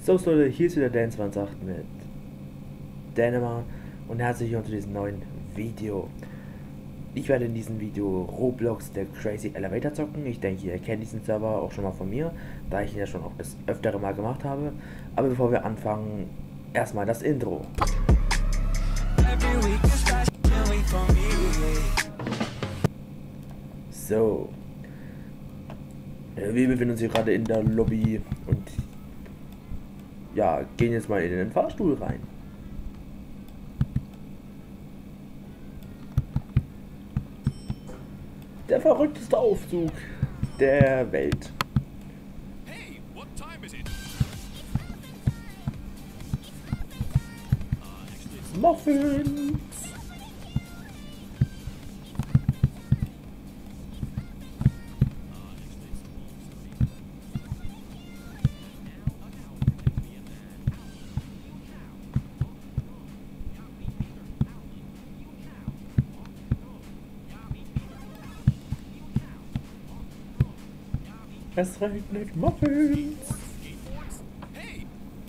So Leute, hier ist wieder Dan28 mit Dänemark und herzlich willkommen zu diesem neuen Video. Ich werde in diesem Video Roblox der Crazy Elevator zocken. Ich denke, ihr kennt diesen Server auch schon mal von mir, da ich ihn ja schon auch das öftere Mal gemacht habe. Aber bevor wir anfangen, erstmal das Intro. So. Wir befinden uns hier gerade in der Lobby und ja, gehen jetzt mal in den Fahrstuhl rein. Der verrückteste Aufzug der Welt. Hey, what time is it? Muffins! Es regnet Muffins! Hey,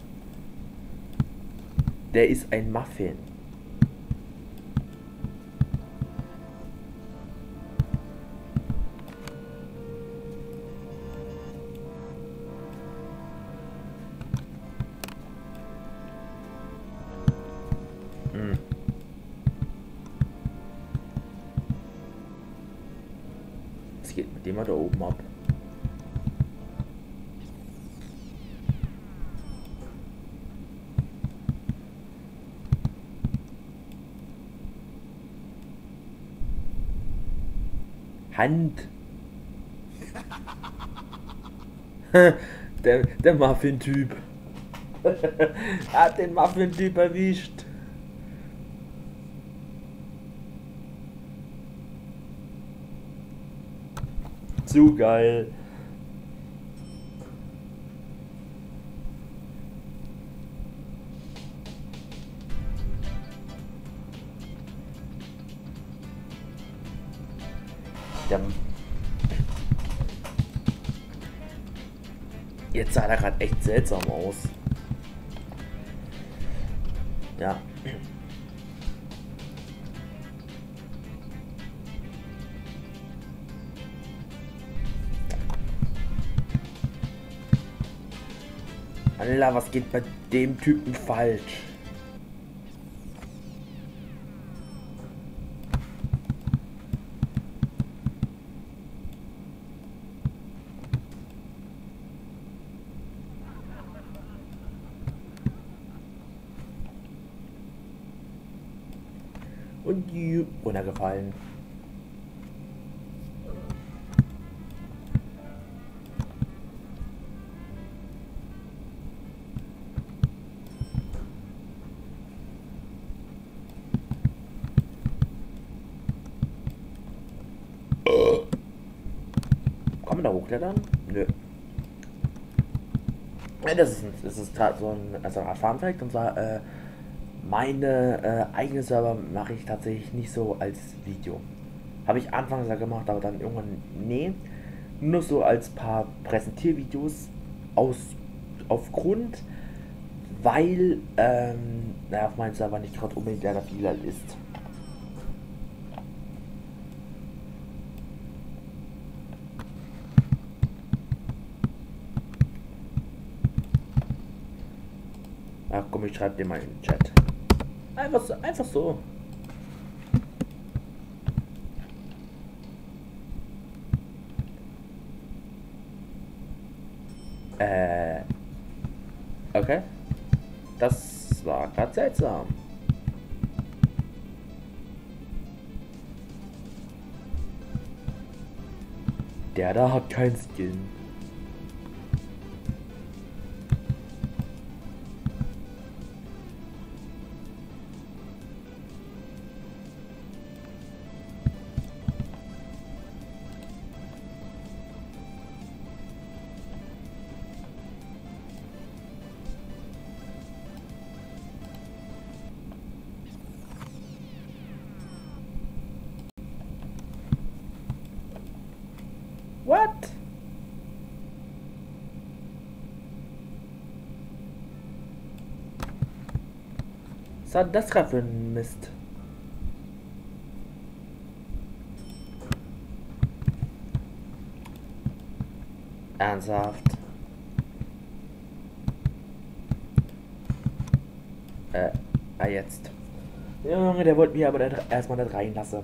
Der ist ein Muffin. Was geht mit dem da oben ab? Hand. der Muffin-Typ. Hat den Muffin-Typ erwischt. Zu geil. Der Jetzt sah er gerade echt seltsam aus. Ja. Allah, was geht bei dem Typen falsch? Und runtergefallen. Kann man da hochklettern? Nö. Ja, das ist gerade so eine Art Fun-Fact, und zwar meine eigene Server mache ich tatsächlich nicht so als Video. Habe ich anfangs ja gemacht, aber dann irgendwann nee. Nur so als paar Präsentiervideos aufgrund, weil naja, auf meinem Server nicht gerade unbedingt der viel halt ist. Ach komm, ich schreibe dir mal in den Chat. Einfach so. Okay. Das war gerade seltsam. Der da hat kein Skin. What? Was hat das gerade für ein Mist? Ernsthaft? Jetzt. Junge, der wollte mich aber erstmal nicht reinlassen.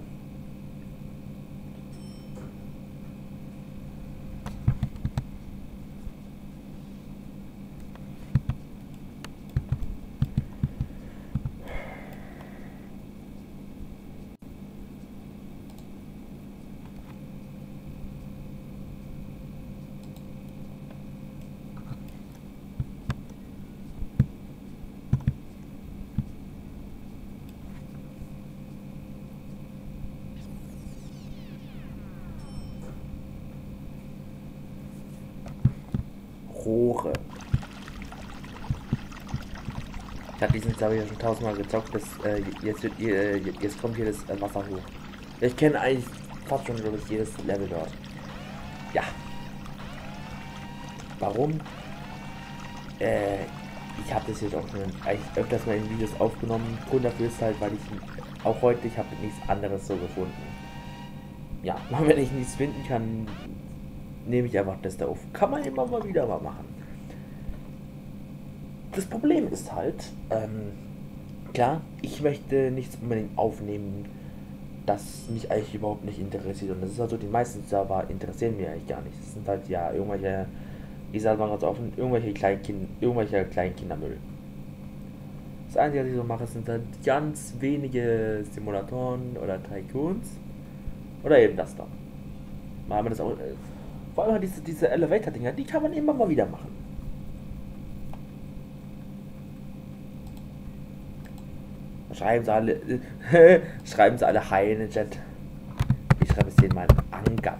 Rohre. Ich habe diesen Server schon tausendmal gezockt, jetzt kommt hier das Wasser hoch. Ich kenne eigentlich fast schon, glaube ich, jedes Level dort. Ja. Warum? Ich habe das jetzt auch schon eigentlich öfters mal in Videos aufgenommen. Grund dafür ist halt, weil ich auch heute, ich habe nichts anderes so gefunden. Ja, wenn ich nichts finden kann, nehme ich einfach das da auf. Kann man immer mal wieder mal machen. Das Problem ist halt, klar, ich möchte nichts unbedingt aufnehmen, das mich eigentlich überhaupt nicht interessiert. Und das ist also, die meisten Server interessieren mich eigentlich gar nicht. Das sind halt ja irgendwelche, ich sage mal ganz offen, irgendwelcher Kleinkindermüll. Das Einzige, was ich so mache, sind halt ganz wenige Simulatoren oder Tycoons. Oder eben das da. Mal haben wir das auch. Vor allem diese Elevator-Dinger, die kann man immer mal wieder machen. Schreiben sie alle. Schreiben sie alle Hi in den Chat. Ich schreibe es denen mal Angat.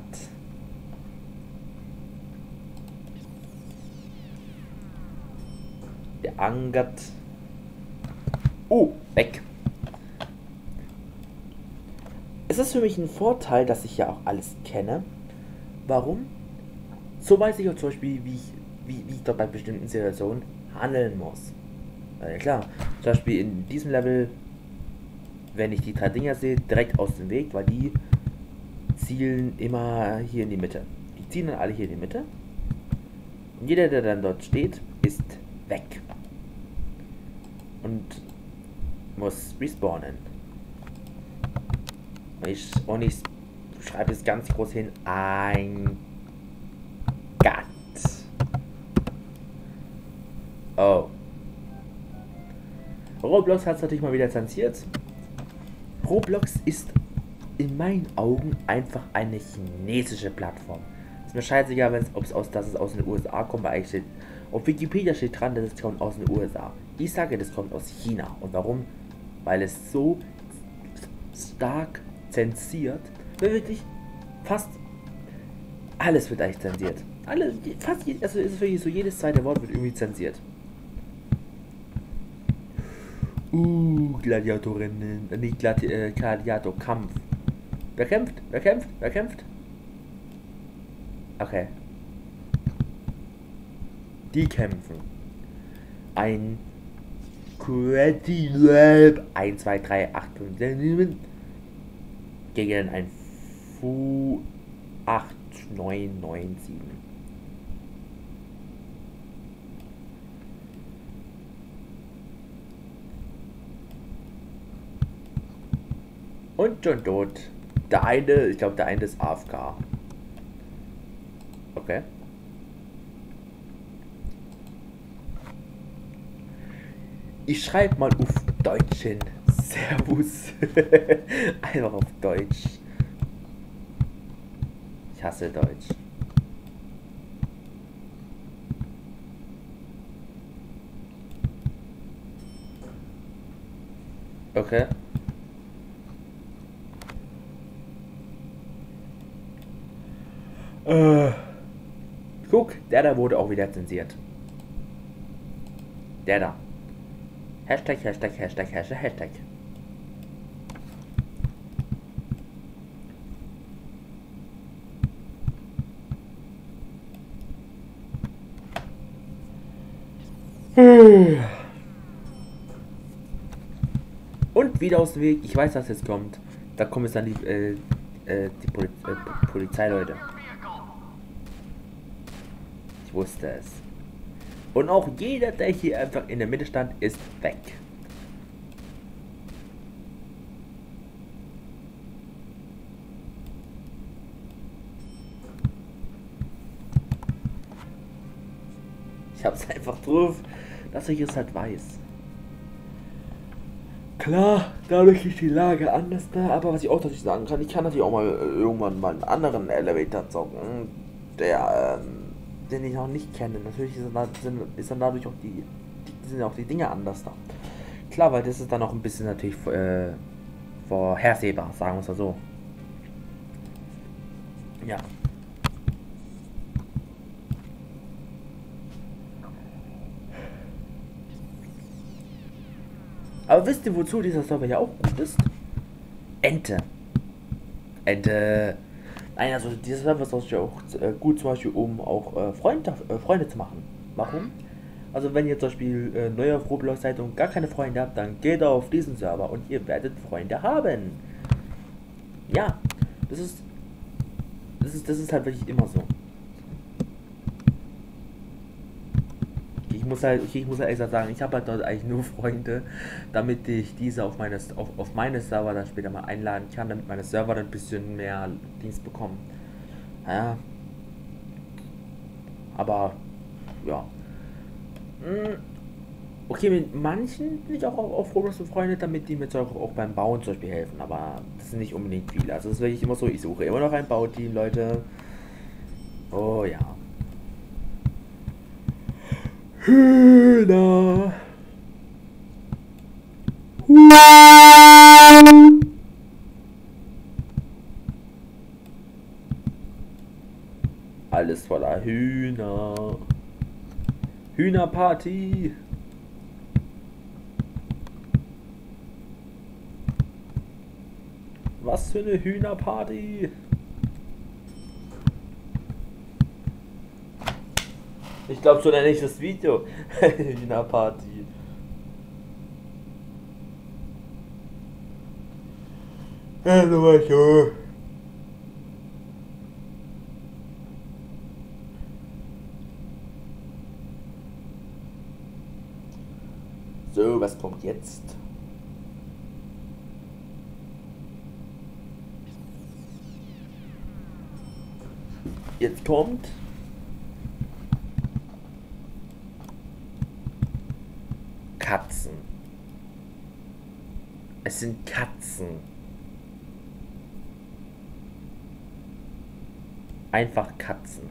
Der Angat. Oh, weg. Es ist für mich ein Vorteil, dass ich ja auch alles kenne. Warum? So weiß ich auch zum Beispiel, wie ich dort bei bestimmten Situationen handeln muss. Ja klar, zum Beispiel in diesem Level, wenn ich die drei Dinger sehe, direkt aus dem Weg, weil die zielen immer hier in die Mitte. Die ziehen dann alle hier in die Mitte. Und jeder, der dann dort steht, ist weg. Und muss respawnen. Und ich schreibe es ganz groß hin. Ein Gott. Oh. Roblox hat es natürlich mal wieder zensiert. Roblox ist in meinen Augen einfach eine chinesische Plattform. Ist mir scheißegal, dass es aus den USA kommt, weil eigentlich steht, auf Wikipedia steht dran, dass es kommt aus den USA. Ich sage, das kommt aus China. Und warum? Weil es so stark zensiert, wirklich fast alles wird eigentlich zensiert. Also ist wirklich so, jedes zweite Wort wird irgendwie zensiert. Gladiatorinnen, nicht Gladiatorkampf. Wer kämpft? Wer kämpft? Wer kämpft? Okay. Die kämpfen. Ein Crazy Lab 1, 2, 3, 8, 5, 6, 7 gegen ein Fu 8, 9, 9, 7. Und schon tot. Ich glaube, der eine ist AFK. Okay. Ich schreibe mal auf Deutsch hin. Servus. Einfach auf Deutsch. Ich hasse Deutsch. Okay. Guck, der da wurde auch wieder zensiert. Der da. Hashtag, Hashtag, Hashtag, Hashtag, Hashtag. wieder aus dem Weg. Ich weiß, dass jetzt kommt. Da kommen jetzt dann die Polizeileute. Ich wusste es. Und auch jeder, der hier einfach in der Mitte stand, ist weg. Ich hab's einfach drauf, dass ich es halt weiß. Klar, dadurch ist die Lage anders da, aber was ich auch natürlich sagen kann, ich kann natürlich auch mal irgendwann mal einen anderen Elevator zocken, den ich noch nicht kenne. Natürlich ist dann dadurch auch sind auch die Dinge anders da. Klar, weil das ist dann auch ein bisschen natürlich vorhersehbar, sagen wir es mal so. Ja. Aber wisst ihr, wozu dieser Server ja auch gut ist? Ente. Nein, also dieser Server ist ja auch gut zum Beispiel, um auch Freunde zu machen. Warum? Also wenn ihr zum Beispiel neu auf Roblox seid und gar keine Freunde habt, dann geht auf diesen Server und ihr werdet Freunde haben. Ja, das ist halt wirklich immer so. Ich muss halt extra sagen, ich habe halt dort eigentlich nur Freunde, damit ich diese auf meine Server dann später mal einladen kann, damit meine Server dann ein bisschen mehr Dienst bekommen. Ja. Aber, ja. Okay, mit manchen bin ich auch auf Roblox befreundet, damit die mir auch beim Bauen zum Beispiel helfen, aber das sind nicht unbedingt viele. Also das ist wirklich immer so, ich suche immer noch ein Bauteam, Leute. Oh ja. Hühner. Alles voller Hühner. Hühnerparty. Was für eine Hühnerparty. Ich glaube, so nenne ich das Video. Hühnerparty. So, was kommt jetzt? Jetzt kommt Katzen. Es sind Katzen. Einfach Katzen.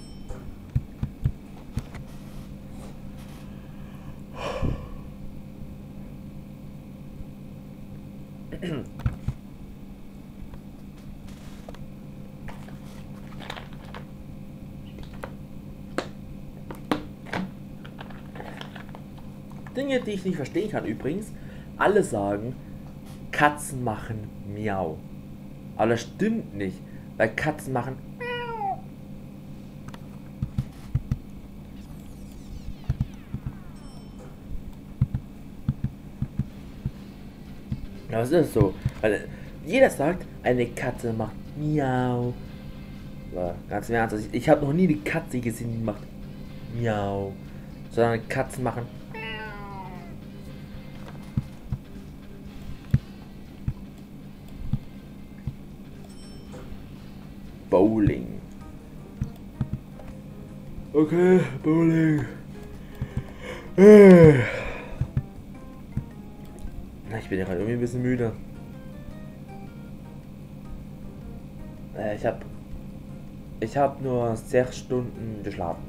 Dinge, die ich nicht verstehen kann übrigens. Alle sagen, Katzen machen Miau. Aber das stimmt nicht, weil Katzen machen Miau. Ja, was ist so? Weil jeder sagt, eine Katze macht Miau. Aber ganz im Ernst, also ich habe noch nie eine Katze gesehen, die macht Miau. Sondern Katzen machen Bowling. Okay, Bowling. Ich bin ja gerade irgendwie ein bisschen müde. Ich hab nur 6 Stunden geschlafen.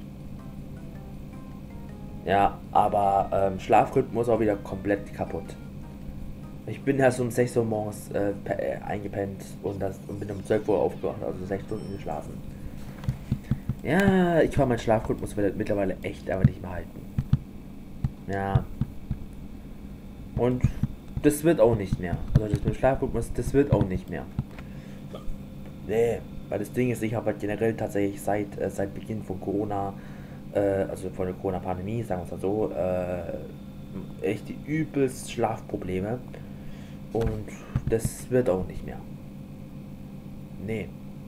Ja, aber Schlafrhythmus auch wieder komplett kaputt. Ich bin erst um 6 Uhr morgens eingepennt und bin um 12 Uhr aufgewacht, also 6 Stunden geschlafen. Ja, ich kann meinen Schlafrhythmus mittlerweile echt aber nicht mehr halten. Ja. Und das wird auch nicht mehr. Also das mit dem Schlafrhythmus, das wird auch nicht mehr. Nee, weil das Ding ist, ich habe halt generell tatsächlich seit Beginn von Corona, also von der Corona-Pandemie, sagen wir es mal so, echt die übelst Schlafprobleme. Und das wird auch nicht mehr. Nee.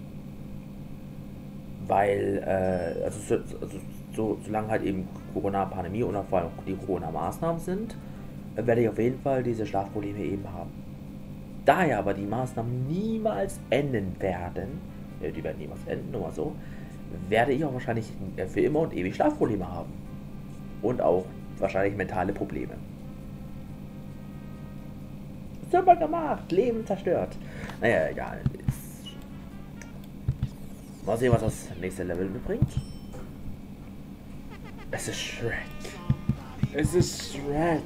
Weil, solange halt eben Corona-Pandemie und vor allem die Corona-Maßnahmen sind, werde ich auf jeden Fall diese Schlafprobleme eben haben. Da ja aber die Maßnahmen niemals enden werden, die werden niemals enden, nur mal so, werde ich auch wahrscheinlich für immer und ewig Schlafprobleme haben. Und auch wahrscheinlich mentale Probleme. Super gemacht, Leben zerstört. Naja, egal. Mal sehen, was das nächste Level mitbringt. Es ist Shrek. Es ist Shrek.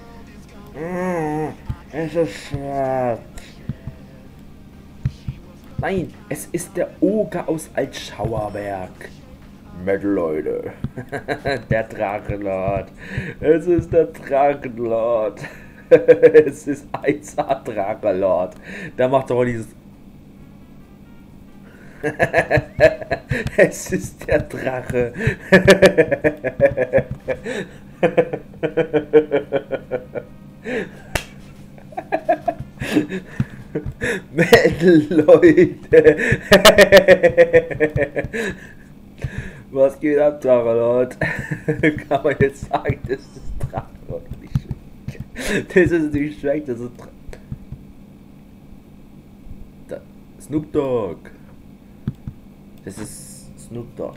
Es ist Shrek. Nein, es ist der Oger aus Altschauerberg. Metal, Leute. Der Drachenlord. Es ist der Drachenlord. Es ist 1A Drachenlord. Da macht doch dieses... Es ist der Drache. Leute. Was geht ab, Drachenlord? Kann man jetzt sagen, das ist Drachenlord, nicht Shrek. Das ist nicht Shrek, das ist Snoop Dogg. Das ist Snoop Dogg.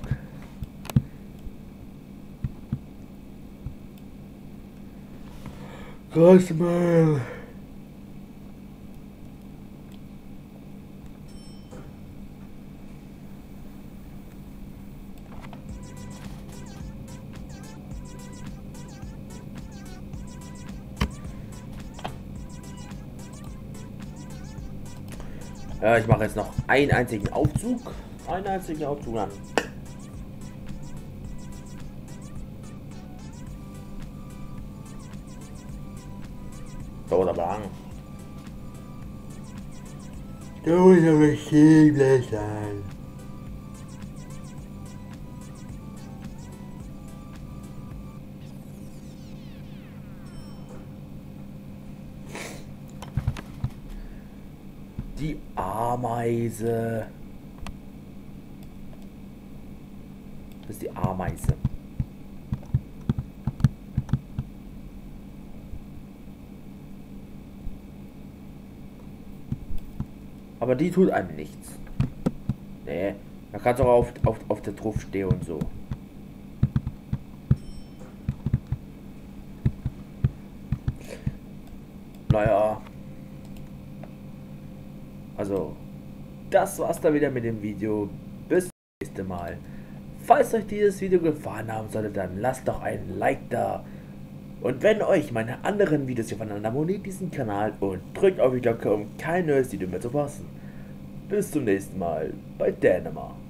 Cosmo. Ja, ich mache jetzt noch einen einzigen Aufzug. Einen einzigen Aufzug an. Dauert aber lang. Dauert aber ziemlich lang. Die Ameise. Das ist die Ameise. Aber die tut einem nichts. Nee, da kannst du auch auf der Truff stehen und so. Naja. Also, das war's dann wieder mit dem Video. Bis zum nächsten Mal. Falls euch dieses Video gefallen haben sollte, dann lasst doch ein Like da. Und wenn euch meine anderen Videos gefallen, dann abonniert diesen Kanal und drückt auf die Glocke, um kein neues Video mehr zu verpassen. Bis zum nächsten Mal bei Dänemark.